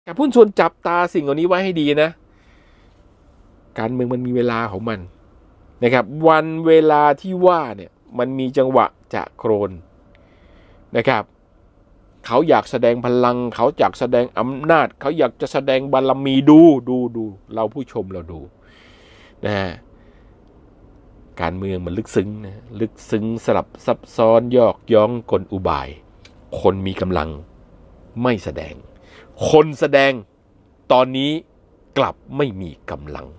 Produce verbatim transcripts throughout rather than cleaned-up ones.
แต่ผู้ชนจับตาสิ่งเหล่านี้ไว้ให้ดีนะการเมืองมันมีเวลาของมันนะครับวันเวลาที่ว่าเนี่ยมันมีจังหวะจะโครนนะครับเขาอยากแสดงพลังเขาอยากแสดงอำนาจเขาอยากจะแสดงบารมีดูดูดูเราผู้ชมเราดูนะฮะการเมืองมันลึกซึ้งนะลึกซึ้งสลับซับซ้อนยอกย้องกลอุบายคนมีกำลังไม่แสดงคนแสดงตอนนี้กลับไม่มีกำลัง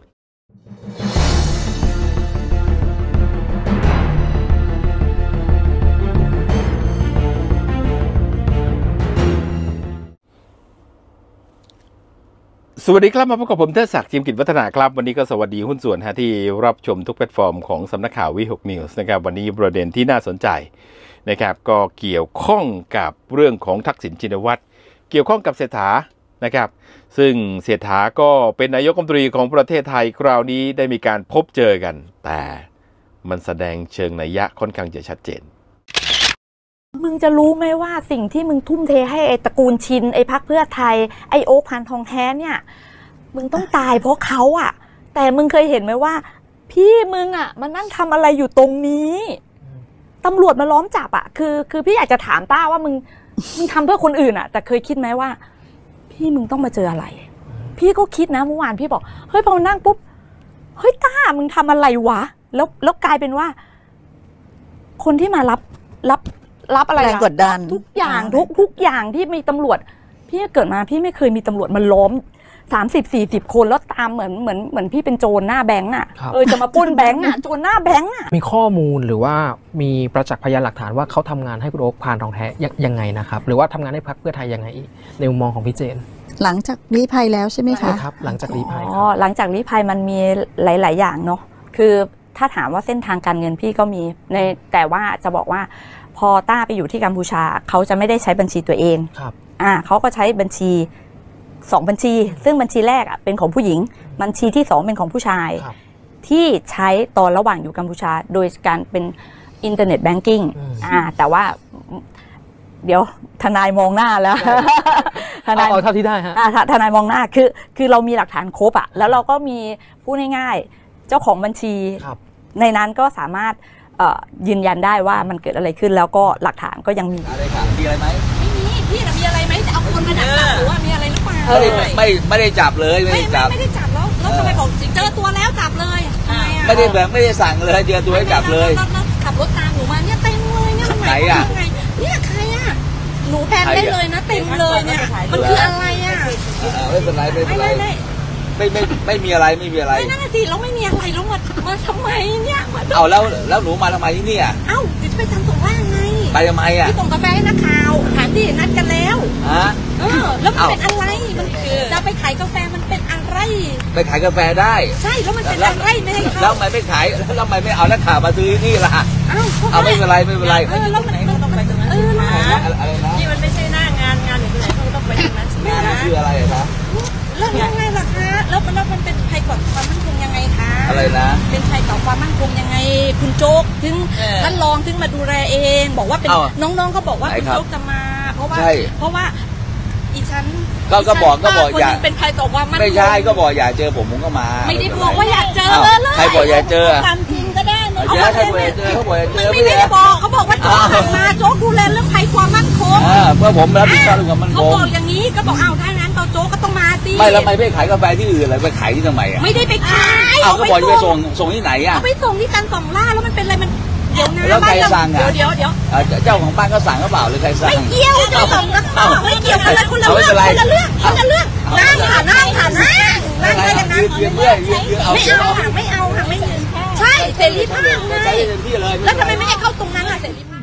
สวัสดีครับมาพบกับผมเทศศักดิ์จิมกิจวัฒนาครับวันนี้ก็สวัสดีหุ้นส่วนฮะที่รับชมทุกแพลตฟอร์มของสำนักข่าววิหกนิวส์นะครับวันนี้ประเด็นที่น่าสนใจนะครับก็เกี่ยวข้องกับเรื่องของทักษิณชินวัตรเกี่ยวข้องกับเศรษฐานะครับซึ่งเศรษฐาก็เป็นนายกรัฐมนตรีของประเทศไทยคราวนี้ได้มีการพบเจอกันแต่มันแสดงเชิงนัยยะค่อนข้างจะชัดเจนมึงจะรู้ไหมว่าสิ่งที่มึงทุ่มเทให้ไอ้ตระกูลชินไอ้พรรคเพื่อไทยไอ้โอ๊คพานทองแท้เนี่ยมึงต้องตายเพราะเขาอ่ะแต่มึงเคยเห็นไหมว่าพี่มึงอ่ะมานั่งทำอะไรอยู่ตรงนี้ตำรวจมาล้อมจับอ่ะคือคือพี่อยากจะถามต้าว่ามึงมึงทำเพื่อคนอื่นอ่ะแต่เคยคิดไหมว่าพี่มึงต้องมาเจออะไรพี่ก็คิดนะเมื่อวานพี่บอกเฮ้ยพอนั่งปุ๊บเฮ้ยต้ามึงทำอะไรวะแล้วแล้วกลายเป็นว่าคนที่มารับรับรับอะไรกดดันทุกอย่างทุกทุกอย่างที่มีตำรวจพี่เกิดมาพี่ไม่เคยมีตำรวจมาล้อมสามสิบสี่สิบคนแล้วตามเหมือนเหมือนเหมือนพี่เป็นโจรหน้าแบงก์อ่ะเออจะมาปล้นแบงก์อ่ะโจรหน้าแบงก์อ่ะมีข้อมูลหรือว่ามีประจักษ์พยานหลักฐานว่าเขาทำงานให้คุณโอ๊คพานทองแท้ยังไงนะครับหรือว่าทำงานให้พรรคเพื่อไทยยังไงอีกในมุมมองของพี่เจนหลังจากลี้ภัยแล้วใช่ไหมคะครับหลังจากลี้ภัยอ๋อหลังจากลี้ภัยมันมีหลายๆอย่างเนาะคือถ้าถามว่าเส้นทางการเงินพี่ก็มีในแต่ว่าจะบอกว่าพอต้าไปอยู่ที่กัมพูชาเขาจะไม่ได้ใช้บัญชีตัวเองครับอ่าเขาก็ใช้บัญชีสองบัญชีซึ่งบัญชีแรกอ่ะเป็นของผู้หญิงบัญชีที่สองเป็นของผู้ชายที่ใช้ตอนระหว่างอยู่กัมพูชาโดยการเป็นอินเทอร์เน็ตแบงกิ้งอ่าแต่ว่าเดี๋ยวทนายมองหน้าแล้วทนายเอาเท่าที่ได้ฮะทนายมองหน้าคือคือเรามีหลักฐานครบอ่ะแล้วเราก็มีพูดง่ายๆเจ้าของบัญชีในนั้นก็สามารถยืนยันได้ว่ามันเกิดอะไรขึ้นแล้วก็หลักฐานก็ยังมีอะไรค่ะมีอะไรไหมไม่มีพี่น่ะมีอะไรไหมจะเอาคนมาดักจับหรือว่ามีอะไรหรือเปล่าไม่ไม่ไม่ได้จับเลยไม่ได้จับไม่ได้จับแล้วแล้วทำไมบอกเจอตัวแล้วจับเลยไม่ได้แบบไม่ได้สั่งเลยเจอตัวให้จับเลยขับรถตามหนูมาเนี่ยเต็มเลยเนี่ยมันไหนอ่ะเนี่ยใครอ่ะหนูแพนได้เลยนะเต็มเลยเนี่ยมันคืออะไรอ่ะไม่เป็นไรไม่เป็นไรไม่ไม่ไม่มีอะไรไม่มีอะไรไม่น่าสิเราไม่มีอะไรแล้วมามาทำไมเนี่ยเอาแล้วแล้วหนูมาทำไมที่นี่อ่ะเอ้าจะไปทำส่งล่างไงไปทำไมอ่ะไปส่งกาแฟให้นักข่าวถามที่นัดกันแล้วฮะเออแล้วมันเป็นอะไรมันจะไปขายกาแฟมันเป็นอะไรไปขายกาแฟได้ใช่แล้วมันเป็นอะไรไม่ให้แล้วทำไมไม่ขายแล้วทำไมไม่เอานักข่าวมาซื้อนี่ล่ะเอ้าเอาไม่เป็นไรไม่เป็นไรเออแล้วมันต้องไปตรงนั้นเอออะไรนะนี่มันไม่ใช่หน้างานงานอยู่ที่ไหนเขาต้องไปตรงนั้นใช่ไหมนะคืออะไรครับแล้วยังไงล่ะคะแล้วแล้วมันเป็นภัยต่อความมั่นคงยังไงคะอะไรนะเป็นภัยต่อความมั่นคงยังไงคุณโจ๊กถึงท่านรองถึงมาดูแลเองบอกว่าเป็นน้องๆเขาบอกว่าคุณโจ๊กจะมาเพราะว่าเพราะว่าอีฉันก็ก็บอกก็บอกอยากเป็นภัยต่อความมั่นคงไม่ใช่ก็บอกอยากเจอผมผมก็มาไม่ได้บอกว่าอยากเจอเลยใครบอกอยากเจอความจริงก็ได้เนาะใครบอกอยากเจอเขาบอกอยากเจอไม่ได้บอกเขาบอกว่าโจ๊กมาโจ๊กดูแลเรื่องภัยความมั่นคงเพื่อผมรับผิดชอบเรื่องความมั่นคงเขาบอกอย่างนี้ก็บอกอ้าวถ้างั้นโจ๊กก็ต้องมาสิไม่แล้วไม่ไปขายกาแฟที่อื่นเลยไปขายที่ทำไมอ่ะไม่ได้ไปขายเอาก็บอกไปส่งส่งที่ไหนอ่ะเอาไปส่งที่การส่งล่าแล้วมันเป็นอะไรมันเดี๋ยวนะแล้วใครสั่งอ่ะเดี๋ยวเดี๋ยวเจ้าของบ้านก็สั่งก็เปล่าหรือใครสั่งไม่เกี่ยวเจ้าของบ้านไม่เกี่ยวอะไรคนละเรื่องคนละเรื่องคนละเรื่องนั่งค่ะนั่งค่ะนั่งนั่งได้กันนะไม่เอาค่ะไม่เอาค่ะไม่ใช่เสรีภาพไงแล้วทำไมไม่ให้เข้าตรงนั้นล่ะเสรีภาพ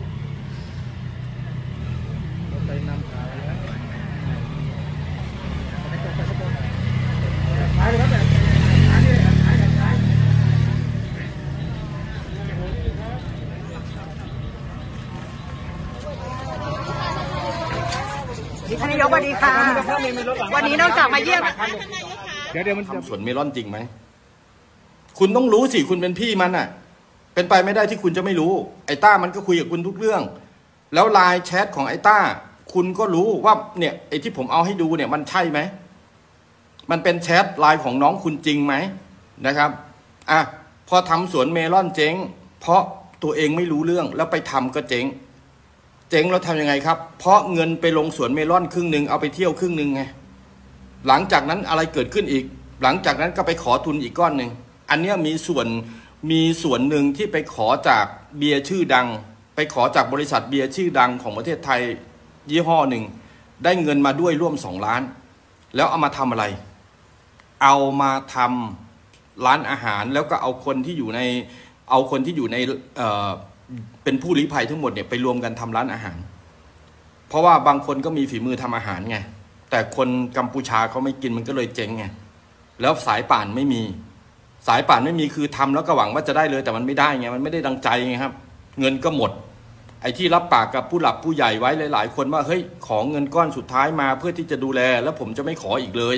ท่านนายกสวัสดีค่ะวันนี้นอกจากมาเยี่ยมเดี๋ยวเดี๋ยวมันสวนเมลอนจริงไหมคุณต้องรู้สิคุณเป็นพี่มันอ่ะเป็นไปไม่ได้ที่คุณจะไม่รู้ไอ้ต้ามันก็คุยกับคุณทุกเรื่องแล้วไลน์แชทของไอ้ต้าคุณก็รู้ว่าเนี่ยไอ้ที่ผมเอาให้ดูเนี่ยมันใช่ไหมมันเป็นแชทไลน์ของน้องคุณจริงไหมนะครับอ่ะพอทำสวนเมลอนเจ๊งเพราะตัวเองไม่รู้เรื่องแล้วไปทำก็เจ๊งเจ๊งแล้วทำยังไงครับเพราะเงินไปลงสวนเมลอนครึ่งหนึ่งเอาไปเที่ยวครึ่งหนึ่งไงหลังจากนั้นอะไรเกิดขึ้นอีกหลังจากนั้นก็ไปขอทุนอีกก้อนหนึ่งอันนี้มีส่วนมีส่วนหนึ่งที่ไปขอจากเบียร์ชื่อดังไปขอจากบริษัทเบียร์ชื่อดังของประเทศไทยยี่ห้อหนึ่งได้เงินมาด้วยร่วมสองล้านแล้วเอามาทำอะไรเอามาทำร้านอาหารแล้วก็เอาคนที่อยู่ในเอาคนที่อยู่ในเอ่อเป็นผู้ลี้ภัยทั้งหมดเนี่ยไปรวมกันทำร้านอาหารเพราะว่าบางคนก็มีฝีมือทำอาหารไงแต่คนกัมพูชาเขาไม่กินมันก็เลยเจ๊งไงแล้วสายป่านไม่มีสายป่านไม่มีคือทำแล้วก็หวังว่าจะได้เลยแต่มันไม่ได้ไงมันไม่ได้ดังใจไงครับเงินก็หมดไอ้ที่รับปากกับผู้หลักผู้ใหญ่ไว้หลายๆคนว่าเฮ้ยขอเงินก้อนสุดท้ายมาเพื่อที่จะดูแลแล้วผมจะไม่ขออีกเลย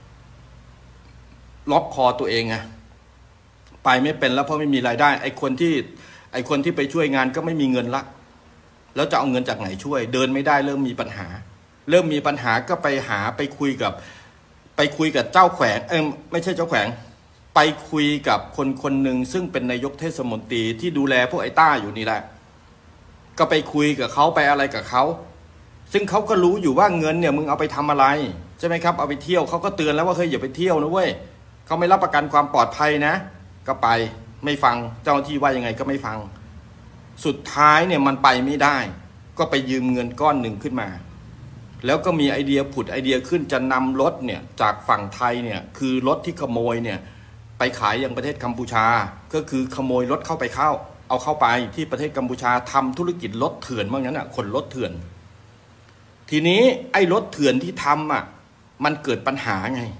ล็อกคอตัวเองไงไปไม่เป็นแล้วเพราะไม่มีรายได้ไอ้คนที่ไอ้คนที่ไปช่วยงานก็ไม่มีเงินละแล้วจะเอาเงินจากไหนช่วยเดินไม่ได้เริ่มมีปัญหาเริ่มมีปัญหาก็ไปหาไปคุยกับไปคุยกับเจ้าแขวงเออไม่ใช่เจ้าแขวงไปคุยกับคนคนหนึ่งซึ่งเป็นนายกเทศมนตรีที่ดูแลพวกไอ้ต้าอยู่นี่แหละก็ไปคุยกับเขาไปอะไรกับเขาซึ่งเขาก็รู้อยู่ว่าเงินเนี่ยมึงเอาไปทำอะไรใช่ไหมครับเอาไปเที่ยวเขาก็เตือนแล้วว่าเฮ้ยอย่าไปเที่ยวนะเว้ยเขาไม่รับประกันความปลอดภัยนะก็ไปไม่ฟังเจ้าหน้าที่ว่ายังไงก็ไม่ฟังสุดท้ายเนี่ยมันไปไม่ได้ก็ไปยืมเงินก้อนหนึ่งขึ้นมาแล้วก็มีไอเดียผุดไอเดียขึ้นจะนำรถเนี่ยจากฝั่งไทยเนี่ยคือรถที่ขโมยเนี่ยไปขายยังประเทศกัมพูชาก็คือขโมยรถเข้าไปเข้าเอาเข้าไปที่ประเทศกัมพูชาทำธุรกิจรถเถื่อนว่างั้นอ่ะคนรถเถื่อนทีนี้ไอ้รถเถื่อนที่ทำอ่ะมันเกิดปัญหาไง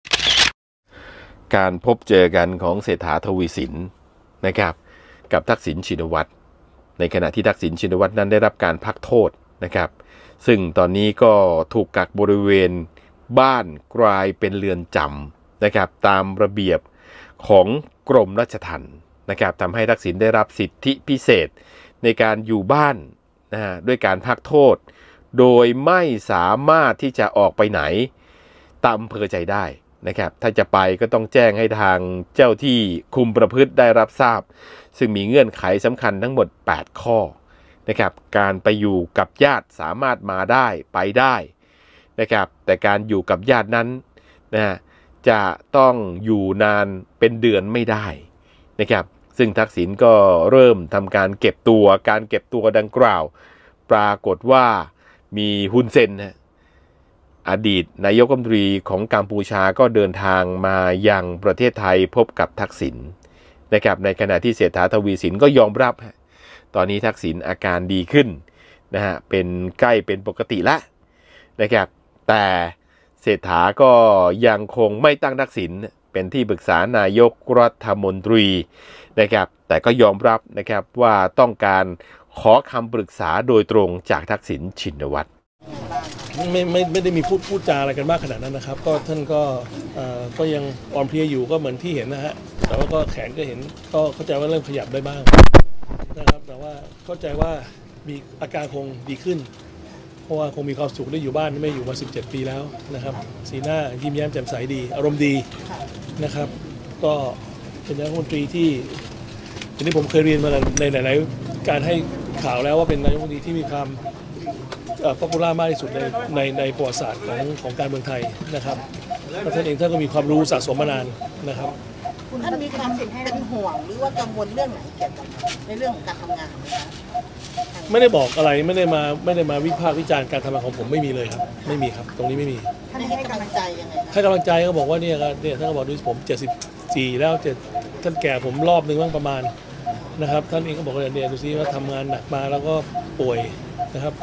การพบเจอกันของเศรษฐาทวีสินนะครับกับทักษิณชินวัตรในขณะที่ทักษิณชินวัตรนั้นได้รับการพักโทษนะครับซึ่งตอนนี้ก็ถูกกักบริเวณบ้านกลายเป็นเรือนจำนะครับตามระเบียบของกรมราชทัณฑ์นะครับทำให้ทักษิณได้รับสิทธิพิเศษในการอยู่บ้านนะฮะด้วยการพักโทษโดยไม่สามารถที่จะออกไปไหนตามอำเภอใจได้นะครับถ้าจะไปก็ต้องแจ้งให้ทางเจ้าที่คุมประพฤติได้รับทราบซึ่งมีเงื่อนไขสำคัญทั้งหมดแปดข้อนะครับการไปอยู่กับญาติสามารถมาได้ไปได้นะครับแต่การอยู่กับญาตินั้นนะจะต้องอยู่นานเป็นเดือนไม่ได้นะครับซึ่งทักษิณก็เริ่มทำการเก็บตัวการเก็บตัวดังกล่าวปรากฏว่ามีฮุนเซนนะอดีตนายกรัฐมนตรีของกัมพูชาก็เดินทางมายังประเทศไทยพบกับทักษิณนะครับในขณะที่เศรษฐาทวีสินก็ยอมรับตอนนี้ทักษิณอาการดีขึ้นนะฮะเป็นใกล้เป็นปกติแล้วนะครับแต่เศรษฐาก็ยังคงไม่ตั้งทักษิณเป็นที่ปรึกษานายกรัฐมนตรีนะครับแต่ก็ยอมรับนะครับว่าต้องการขอคำปรึกษาโดยตรงจากทักษิณชินวัตรไม่ไม่ไม่ได้มีพูดพูดจาอะไรกันมากขนาดนั้นนะครับก็ท่านก็ก็ยังอ่อนเพลียอยู่ก็เหมือนที่เห็นนะฮะแต่ว่าก็แขนก็เห็นก็เข้าใจว่าเริ่มขยับได้บ้างนะครับแต่ว่าเข้าใจว่ามีอาการคงดีขึ้นเพราะว่าคงมีความสุขได้อยู่บ้านไม่อยู่มาสิบเจ็ดปีแล้วนะครับสีหน้ายิ้มแย้มแจ่มใสดีอารมณ์ดีนะครับก็เป็นนายกรัฐมนตรีที่ทีนี้ผมเคยเรียนมาในหลายๆการให้ข่าวแล้วว่าเป็นนายกรัฐมนตรีที่มีความป๊อปปูล่ามากที่สุดในในในประวัติศาสตร์ของของการเมืองไทยนะครับแล้วท่านเองท่านก็มีความรู้สะสมมานานนะครับท่านมีความเป็นห่วงหรือว่ากังวลเรื่องไหนเกี่ยวกับในเรื่องของการทำงานไหมคะไม่ได้บอกอะไรไม่ได้มาไม่ได้มาวิพากษ์วิจารณ์การทำงานของผมไม่มีเลยครับไม่มีครับตรงนี้ไม่มีท่านให้กำลังใจยังไงให้กำลังใจก็บอกว่าเนี่ยเนี่ยท่านก็บอกดูผมเจ็ดสิบสี่แล้วเจ็ดท่านแก่ผมรอบหนึ่งบ้างประมาณนะครับท่านเองก็บอกว่าเนี่ยดูซิว่าทำงานหนักมาแล้วก็ป่วยนะครับ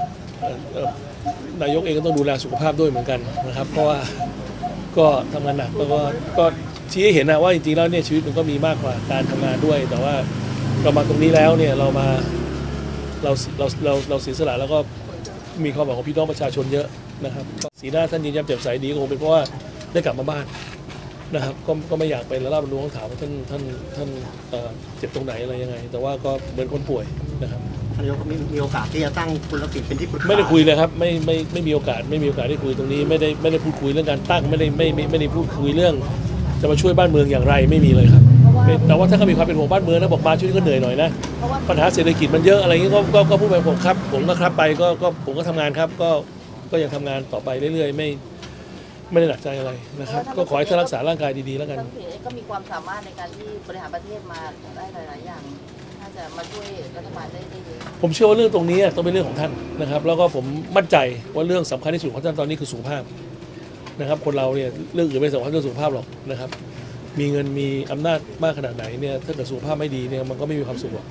นายกเองก็ต้องดูแลสุขภาพด้วยเหมือนกันนะครับเพราะว่าก็ทำงานหนักแล้วก็ก็ชี้ให้เห็นนะว่าจริงๆแล้วเนี่ยชีวิตมันก็มีมากกว่าการทำงานด้วยแต่ว่าเรามาตรงนี้แล้วเนี่ยเรามาเราเราเราเราเสียสละแล้วก็มีความหวังของพี่น้องประชาชนเยอะนะครับสีหน้าท่านยิ้มแย้มแจ่มใสดีก็คงเป็นเพราะว่าได้กลับมาบ้านนะครับก็ก็ไม่อยากไปละลาบละล้วงถามว่าท่านท่านท่านเจ็บตรงไหนอะไรยังไงแต่ว่าก็เหมือนคนป่วยนะครับท่านนายกมีมีโอกาสที่จะตั้งคุณทักษิณเป็นที่ปรึกษาไม่ได้คุยเลยครับไม่ไม่ไม่มีโอกาสไม่มีโอกาสได้คุยตรงนี้ไม่ได้ไม่ได้พูดคุยเรื่องการตั้งไม่ได้ไม่ไม่ไม่ได้พูดคุยเรื่องจะมาช่วยบ้านเมืองอย่างไรไม่มีเลยครับแต่ว่าถ้าเขามีความเป็นห่วงบ้านเมืองนะบอกมาช่วยก็เหนื่อยหน่อยนะปัญหาเศรษฐกิจมันเยอะอะไรอย่างนี้ก็ก็ก็พูดไปผมครับผมก็ครับไปก็ก็ผมก็ทำงานครับก็ก็ยังทำงานต่อไปเรื่อยๆไม่ไม่ได้หนักใจอะไรนะครับก็ขอให้ท่านรักษาร่างกายดีๆแล้วกันก็มีความสามารถในการที่บริหารประเทศมาได้หลายๆอย่างน่าจะมาช่วยรัฐบาลได้ดีผมเชื่อว่าเรื่องตรงนี้ต้องเป็นเรื่องของท่านนะครับแล้วก็ผมมั่นใจว่าเรื่องสำคัญที่สุดของท่านตอนนี้คือสุขภาพนะครับคนเราเนี่ยเรื่องอื่นไม่สำคัญเรื่องสุขภาพหรอกนะครับมีเงินมีอำนาจมากขนาดไหนเนี่ยถ้าเกิดสุขภาพไม่ดีเนี่ยมันก็ไม่มีความสุขหรอก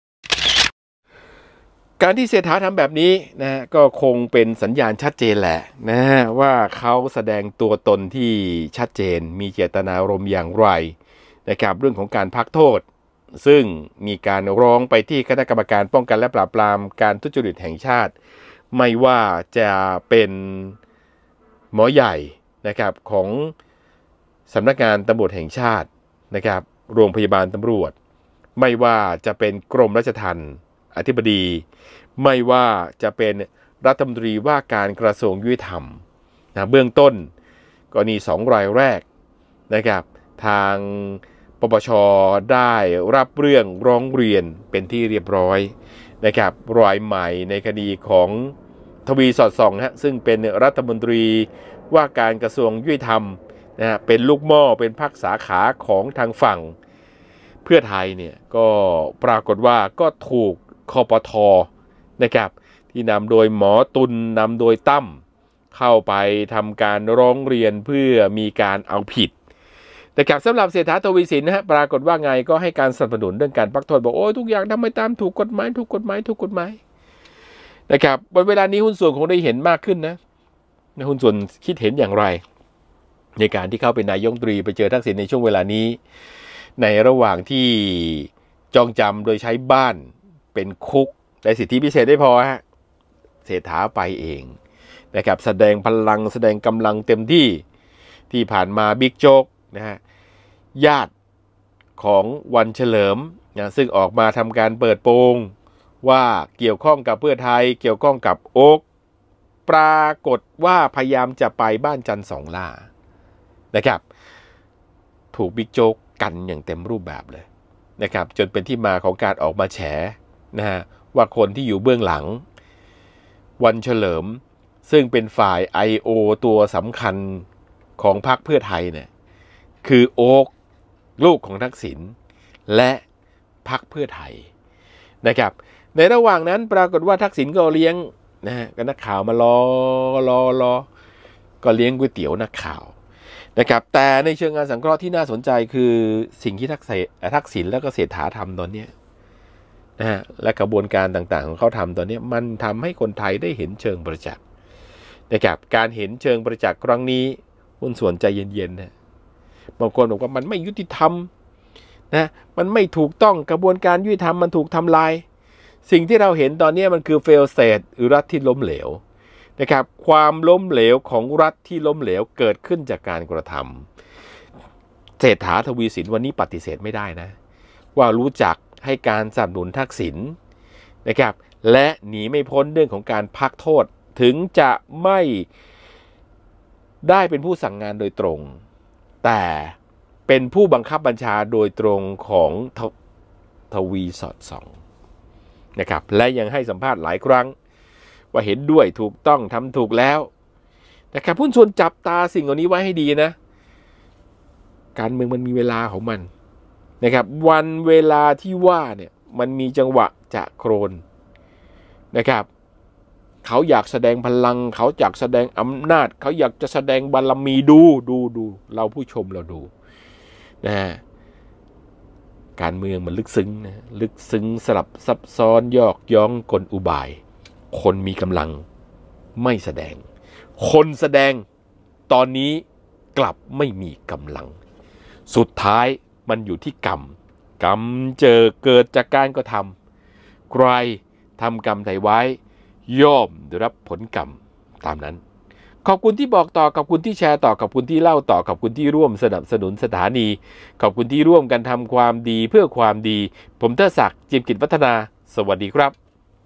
การที่เศรษฐาทำแบบนี้นะก็คงเป็นสัญญาณชัดเจนแหละนะว่าเขาแสดงตัวตนที่ชัดเจนมีเจตนารมณ์อย่างไรนะครับเรื่องของการพักโทษซึ่งมีการร้องไปที่คณะกรรมการป้องกันและปราบปรามการทุจริตแห่งชาติไม่ว่าจะเป็นหมอใหญ่นะครับของสำนักงานตำรวจแห่งชาตินะครับโรงพยาบาลตำรวจไม่ว่าจะเป็นกรมราชทัณฑ์อธิบดีไม่ว่าจะเป็นรัฐมนตรีว่าการกระทรวงยุติธรรมนะเบื้องต้นกรณีสองรายแรกนะครับทางปปช.ได้รับเรื่องร้องเรียนเป็นที่เรียบร้อยนะครับรายใหม่ในคดีของทวีสอดส่องฮะซึ่งเป็นรัฐมนตรีว่าการกระทรวงยุติธรรมนะฮะเป็นลูกหม้อเป็นพรรคสาขาของทางฝั่งเพื่อไทยเนี่ยก็ปรากฏว่าก็ถูกคปท.นะครับที่นำโดยหมอตุลนำโดยตั้มเข้าไปทำการร้องเรียนเพื่อมีการเอาผิดแต่กับสำหรับเศรษฐาทวีสินนะฮะปรากฏว่าไงก็ให้การสนับสนุนเรื่องการพักโทษบอกโอ้ยทุกอย่างทำไปตามถูกกฎหมายถูกกฎหมายถูกกฎหมายนะครับวันเวลานี้หุ้นส่วนคงได้เห็นมากขึ้นนะหุ้นส่วนคิดเห็นอย่างไรในการที่เข้าเป็นนายกรัฐมนตรีไปเจอทักษิณในช่วงเวลานี้ในระหว่างที่จองจำโดยใช้บ้านเป็นคุกได้สิทธิพิเศษได้พอฮะเศรษฐาไปเองนะครับแสดงพลังแสดงกำลังเต็มที่ที่ผ่านมาบิ๊กโจ๊กนะฮะญาติของวันเฉลิมนะซึ่งออกมาทำการเปิดโปงว่าเกี่ยวข้องกับเพื่อไทยเกี่ยวข้องกับโอ๊คปรากฏว่าพยายามจะไปบ้านจันทร์สองล่านะครับถูกบิ๊กโจ๊กกันอย่างเต็มรูปแบบเลยนะครับจนเป็นที่มาของการออกมาแฉนะฮะว่าคนที่อยู่เบื้องหลังวันเฉลิมซึ่งเป็นฝ่าย ไอ โอ ตัวสำคัญของพรรคเพื่อไทยเนี่ยคือโอ๊คลูกของทักษิณและพรรคเพื่อไทยนะครับในระหว่างนั้นปรากฏว่าทักษิณก็เลี้ยงนะฮะก็นักข่าวมารอรอรอก็เลี้ยงก๋วยเตี๋ยวนักข่าวนะครับแต่ในเชิงงานสังเคราะห์ที่น่าสนใจคือสิ่งที่ทักษิณทักษิณแล้วก็เศรษฐาทำตอนนี้นะฮะและกระบวนการต่างๆของเขาทำตอนนี้มันทำให้คนไทยได้เห็นเชิงประจักษ์นะครับการเห็นเชิงประจักษ์ครั้งนี้หุ้นส่วนใจเย็นๆนะบางคนบอกว่ามันไม่ยุติธรรมนะมันไม่ถูกต้องกระบวนการยุติธรรมมันถูกทำลายสิ่งที่เราเห็นตอนนี้มันคือ fail state หรือรัฐที่ล้มเหลวนะครับความล้มเหลวของรัฐที่ล้มเหลวเกิดขึ้นจากการกระทำเศรษฐาทวีสินวันนี้ปฏิเสธไม่ได้นะว่ารู้จักให้การสนับสนุนทักษิณนะครับและหนีไม่พ้นเรื่องของการพักโทษถึงจะไม่ได้เป็นผู้สั่งงานโดยตรงแต่เป็นผู้บังคับบัญชาโดยตรงของท, ทวีสอดส่องนะครับและยังให้สัมภาษณ์หลายครั้งว่าเห็นด้วยถูกต้องทำถูกแล้วนะครับผู้ชนจับตาสิ่งเหล่านี้ไว้ให้ดีนะการเมืองมันมีเวลาของมันนะครับวันเวลาที่ว่าเนี่ยมันมีจังหวะจะโครนนะครับเขาอยากแสดงพลังเขาอยากแสดงอำนาจเขาอยากจะแสดงบารมีดูดูดูเราผู้ชมเราดูนะการเมืองมันลึกซึ้งนะลึกซึ้งสลับซับซ้อนยอกย้องกลอุบายคนมีกำลังไม่แสดงคนแสดงตอนนี้กลับไม่มีกำลังสุดท้ายมันอยู่ที่กรรมกรรมเจอเกิดจากการกระทำใครทำกรรมใดไว้ย่อมได้รับผลกรรมตามนั้นขอบคุณที่บอกต่อขอบคุณที่แชร์ต่อขอบคุณที่เล่าต่อขอบคุณที่ร่วมสนับสนุนสถานีขอบคุณที่ร่วมกันทำความดีเพื่อความดีผมเทิดศักดิ์ จิมกิจวัฒนาสวัสดีครับ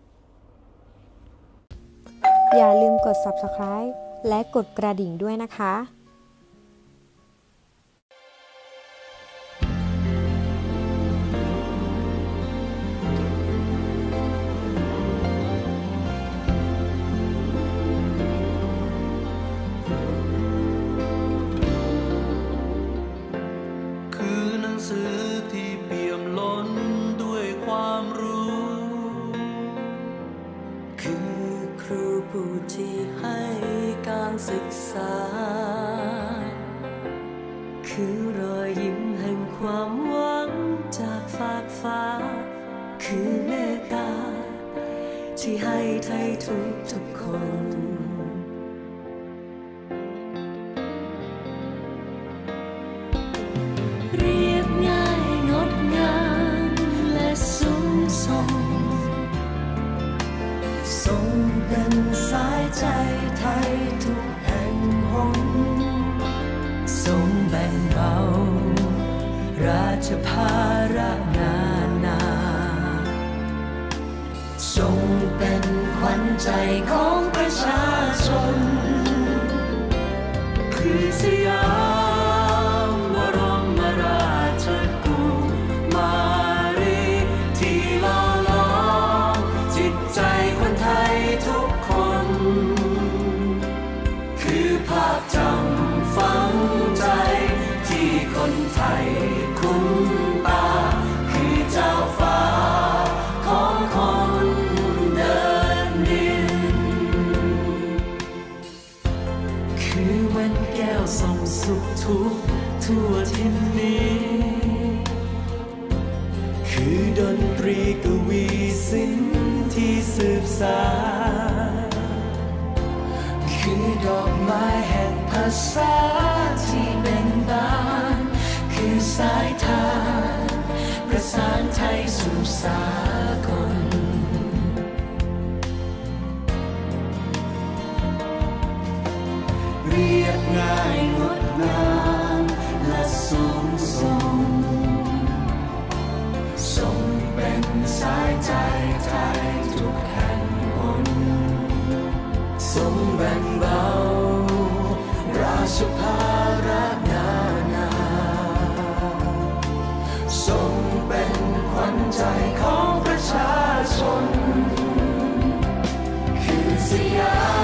อย่าลืมกด ซับสไครบ์ และกดกระดิ่งด้วยนะคะคือหนังสือที่เปี่ยมล้นด้วยความรู้ คือครูผู้ที่ให้การศึกษา คือรอยยิ้มแห่งความหวังจากฟากฟ้า คือเมตตาที่ให้ไทยทุกทุกคนเรียบง่ายงดงามและสูงส่งทรงเป็นสายใจไทยทุกแห่งหนทรงแบ่งเบาราชภาระนานาทรงเป็นขวัญใจของประชาชนคือสยามบรมราชกุมารีที่หล่อหลอมจิตใจคนไทยทุกคนคือภาพจำฝังใจที่คนไทยคุ้นตาคือเจ้าฟ้าของคนเดินดินคือแว่นแก้วส่งสุขทุกทั่วทิศนี้คือดนตรีกวีศิลป์ที่สืบสานคือดอกไม้แห่งภาษาที่เบ่งบานคือสายทานประสานไทยสู่สากลเรียบง่ายงดงามและสูงส่งทรงเป็นสายใจไทยทุกแห่งหนทรงแบ่งเบาราชภาระนานาทรงเป็นขวัญใจของประชาชนคือสยาม